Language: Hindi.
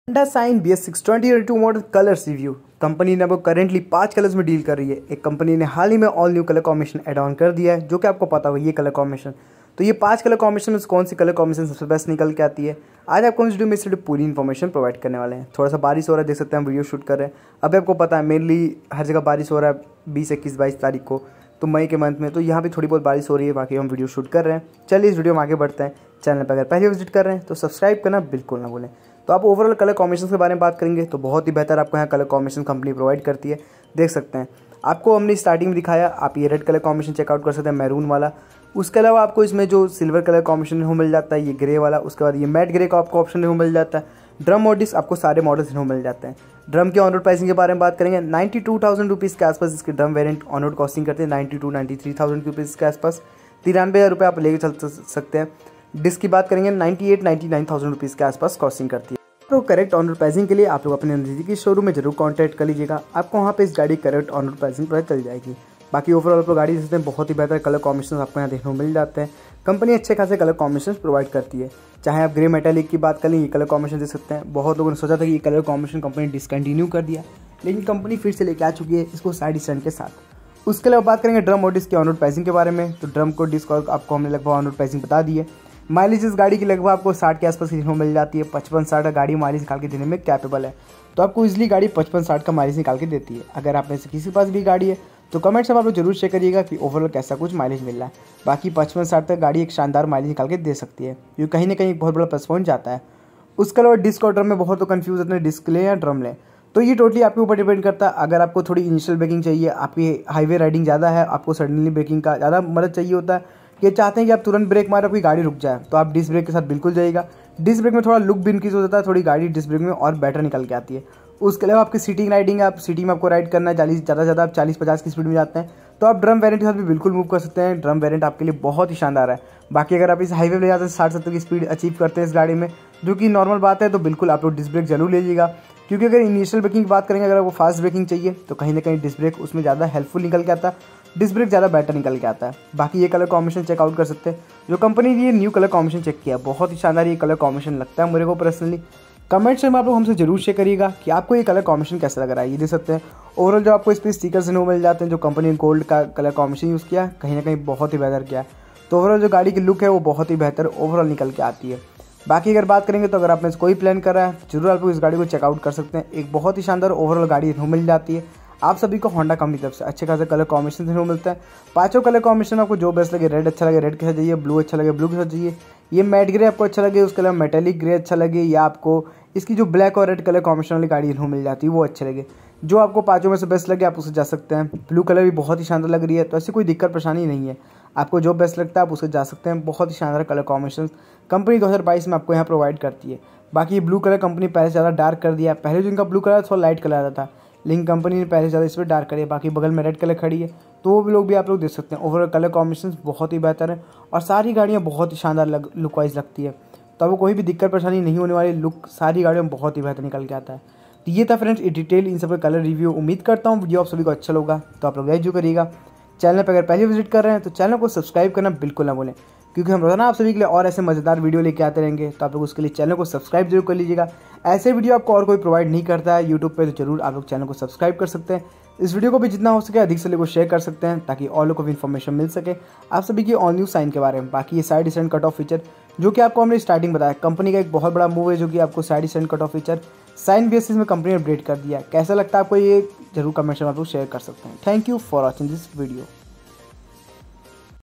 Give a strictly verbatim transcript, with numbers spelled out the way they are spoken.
Honda Shine B S six twenty twenty two model colours review. Company ने अब करेंटली पांच कलर्स में डील कर रही है। एक कंपनी ने हाल ही में all new colour combination add on कर दिया है, जो कि आपको पता होगा ये कलर कॉम्बिनेशन। तो ये पांच कलर कॉम्बिनेशन में कौन सी कलर कॉम्बिनेशन सबसे बेस्ट निकल के आती है, आज आपको इस वीडियो में इस पूरी इन्फॉर्मेशन प्रोवाइड करने वाले हैं। थोड़ा सा बारिश हो रहा है, देख सकते हैं हम वीडियो शूट कर रहे हैं। अभी आपको पता है मेनली हर जगह बारिश हो रहा है बीस इक्कीस बाईस तारीख को, तो मई के मंथ में, तो यहाँ भी थोड़ी बहुत बारिश हो रही है। बाकी हम वीडियो शूट कर रहे हैं। चलिए इस वीडियो में आगे बढ़ते हैं। चैनल पर अगर पहले विजिट कर रहे हैं तो सब्सक्राइब करना बिल्कुल ना भूलें। तो आप ओवरऑल कलर कॉम्बिनेशन के बारे में बात करेंगे तो बहुत ही बेहतर आपको यहाँ कलर कॉम्बिनेशन कंपनी प्रोवाइड करती है। देख सकते हैं आपको हमने स्टार्टिंग में दिखाया, आप ये रेड कलर कॉम्बिनेशन चेकआउट कर सकते हैं, मैरून वाला। उसके अलावा आपको इसमें जो सिल्वर कलर कॉम्बिनेशन हो मिल जाता है, ये ग्रे वाला। उसके बाद ये मैट ग्रे का आपको ऑप्शन हो मिल जाता है। ड्रम और डिस्क आपको सारे मॉडल्स हो मिल जाते हैं। ड्रम के ऑन रोड प्राइसिंग के बारे में बात करेंगे, नाइन्टी टू थाउजेंड रुपीज़ के आसपास इसके drum variant on road costing करते हैं। Ninety two ninety three thousand rupees के आसपास, तिरानवे हज़ार रुपये आप लेके चल सकते हैं। डिस्क की बात करेंगे, ninety eight ninety nine thousand rupees के आसपास कॉस्टिंग करती है। तो करेक्ट ऑन रोड प्राइसिंग के लिए आप लोग अपने नज़दीकी शोरूम में जरूर कॉन्टैक्ट कर लीजिएगा, आपको वहाँ पे इस गाड़ी करेक्ट ऑन रोड प्राइसिंग पर चल जाएगी। बाकी ओवरऑल आपको गाड़ी देखते हैं बहुत ही बेहतर कलर कॉम्बिनेशन आपको यहाँ देखने को मिल जाते हैं। कंपनी अच्छे खासे कलर कॉम्बिनेशन प्रोवाइड करती है। चाहे आप ग्रे मेटालिक की बात करें, ये कलर कॉम्बिनेशन देख सकते हैं। बहुत लोगों ने सोचा था कि ये कलर कॉम्बिनेशन कंपनी डिसकंटिन्यू कर दिया, लेकिन कंपनी फिर से लेके आ चुकी है इसको साइड स्टैंड के साथ। उसके अलावा बात करेंगे ड्रम और डिस्क के ऑन रोड प्राइसिंग के बारे में, तो ड्रम को डिस्क आपको हमने लगभग ऑन रोड प्राइसिंग बता दी है। माइलेज इस गाड़ी की लगभग आपको साठ के आसपास देखने को मिल जाती है। पचपन साठ का गाड़ी माइलेज निकाल के देने में कैपेबल है, तो आपको इजीली गाड़ी पचपन साठ का माइलेज निकाल के देती है। अगर आप में से किसी के पास भी गाड़ी है तो कमेंट्स में आप लोग जरूर शेयर करिएगा कि ओवरऑल कैसा कुछ माइलेज मिल रहा है। बाकी पचपन साठ तक गाड़ी एक शानदार माइलेज निकाल के दे सकती है, ये कहीं ना कहीं एक बहुत बड़ा प्लस पॉइंट जाता है। उसके अलावा डिस्क और ड्रम में बहुत तो कन्फ्यूज होते हैं, डिस्क लें या ड्रम लें, तो ये टोटली आपके ऊपर डिपेंड करता है। अगर आपको थोड़ी इनिशियल ब्रेकिंग चाहिए, आपकी हाईवे राइडिंग ज़्यादा है, आपको सडनली ब्रेकिंग का ज़्यादा मदद चाहिए होता है, ये चाहते हैं कि आप तुरंत ब्रेक मारे आपकी गाड़ी रुक जाए, तो आप डिस्क ब्रेक के साथ बिल्कुल जाइएगा। डिस्क ब्रेक में थोड़ा लुक भी इंक्रीज हो जाता है, थोड़ी गाड़ी डिस्क ब्रेक में और बेटर निकल के आती है। उसके अलावा आपकी सीटिंग राइडिंग है, आप सिटी में आपको राइड करना है चालीस ज़्यादा ज़्यादा आप चालीस पचास की स्पीड में जाते हैं, तो आप ड्रम वेरिएंट के साथ भी बिल्कुल मूव कर सकते हैं। ड्रम वेरिएंट आपके लिए बहुत ही शानदार है। बाकी अगर आप इस हाईवे ले जाते हैं साठ सत्तर की स्पीड अचीव करते हैं इस गाड़ी में, जो कि नॉर्मल बात है, तो बिल्कुल आप लोग डिस्क ब्रेक जरूर लीजिएगा। क्योंकि अगर इनिशियल ब्रेकिंग की बात करेंगे, अगर आपको फास्ट ब्रेकिंग चाहिए तो कहीं ना कहीं डिस्क ब्रेक उसमें ज़्यादा हेल्पफुल निकल के आता है, डिस्क ब्रेक ज़्यादा बेटर निकल के आता है। बाकी ये कलर कॉम्बिनेशन चेकआउट कर सकते हैं, जो कंपनी ने ये न्यू कलर कॉम्बिनेशन चेक किया, बहुत ही शानदार ये कलर कॉम्बिनेशन लगता है मेरे को पर्सनली। कमेंट्स में आप लोग हमसे जरूर शेयर करिएगा कि आपको ये कलर कॉम्बिनेशन कैसा लग रहा है। ये देख सकते हैं ओवरऑल जो आपको इस पर स्टिकर्स मिल जाते हैं, जो कंपनी ने गोल्ड का कलर कॉम्बिनेशन यूज़ किया, कहीं ना कहीं बहुत ही बेहतर किया। तो ओवरऑल जो गाड़ी की लुक है वो बहुत ही बेहतर ओवरऑल निकल के आती है। बाकी अगर बात करेंगे तो अगर आपने कोई प्लान करा है जरूर आप लोग इस गाड़ी को चेकआउट कर सकते हैं। एक बहुत ही शानदार ओवरऑल गाड़ी मिल जाती है। आप सभी को होंडा कंपनी तरफ से अच्छे खासे कलर कॉम्बिनेशन देखने को मिलता है। पांचों कलर कॉम्बिनेशन आपको जो बेस्ट लगे, रेड अच्छा लगे रेड के साथ जाइए, ब्लू अच्छा लगे ब्लू के साथ जाइए, ये मैट ग्रे आपको अच्छा लगे, उसके अलावा मेटेलिक ग्रे अच्छा लगे, या आपको इसकी जो ब्लैक और रेड कलर कॉम्बिनेशन वाली गाड़ी मिल जाती है वो अच्छे लगे। जो आपको पांचों में से बेस्ट लगे आप उससे जा सकते हैं। ब्लू कलर भी बहुत ही शानदार लग रही है, तो ऐसी कोई दिक्कत परेशानी नहीं है। आपको जो बेस्ट लगता है आप उससे जा सकते हैं। बहुत ही शानदार कलर कॉम्बिनेशन कंपनी दो हज़ार बाईस में आपको यहाँ प्रोवाइड करती है। बाकी ये ब्लू कलर कंपनी पहले से ज़्यादा डार्क कर दिया है। पहले जो इनका ब्लू कलर थोड़ा लाइट कलर आता था, लेकिन कंपनी ने पहले से ज़्यादा इस पर डार्क करी है। बाकी बगल में रेड कलर खड़ी है, तो वो भी लोग भी आप लोग देख सकते हैं। ओवरऑल कलर कॉम्बिनेशन बहुत ही बेहतर है और सारी गाड़ियाँ बहुत ही शानदार लग लुक वाइज लगती है, तो आपको कोई भी दिक्कत परेशानी नहीं होने वाली। लुक सारी गाड़ियों में बहुत ही बेहतर निकल के आता है। तो ये था फ्रेंड्स डिटेल इन सब का कलर रिव्यू। उम्मीद करता हूँ वीडियो आप सभी को अच्छा लगा, तो आप लोग लाइक जो करिएगा। चैनल पर अगर पहले विजिट कर रहे हैं तो चैनल को सब्सक्राइब करना बिल्कुल ना भूलें, क्योंकि हम रोजाना आप सभी के लिए और ऐसे मज़ेदार वीडियो लेके आते रहेंगे। तो आप लोग उसके लिए चैनल को सब्सक्राइब जरूर कर लीजिएगा। ऐसे वीडियो आपको और कोई प्रोवाइड नहीं करता है यूट्यूब पे, तो जरूर आप लोग चैनल को सब्सक्राइब कर सकते हैं। इस वीडियो को भी जितना हो सके अधिक से लोगों को शेयर कर सकते हैं, ताकि और लोगों को भी इन्फॉर्मेशन मिल सके आप सभी की ऑन न्यू साइन के बारे में। बाकी ये side stand cut off feature जो कि आपको हमने स्टार्टिंग बताया, कंपनी का एक बहुत बड़ा मूव है, जो कि आपको side stand cut off feature Shine basis में कंपनी ने अपडेट कर दिया। कैसा लगता है आपको ये जरूर कमेंट में आप लोग शेयर कर सकते हैं। Thank you for watching this video.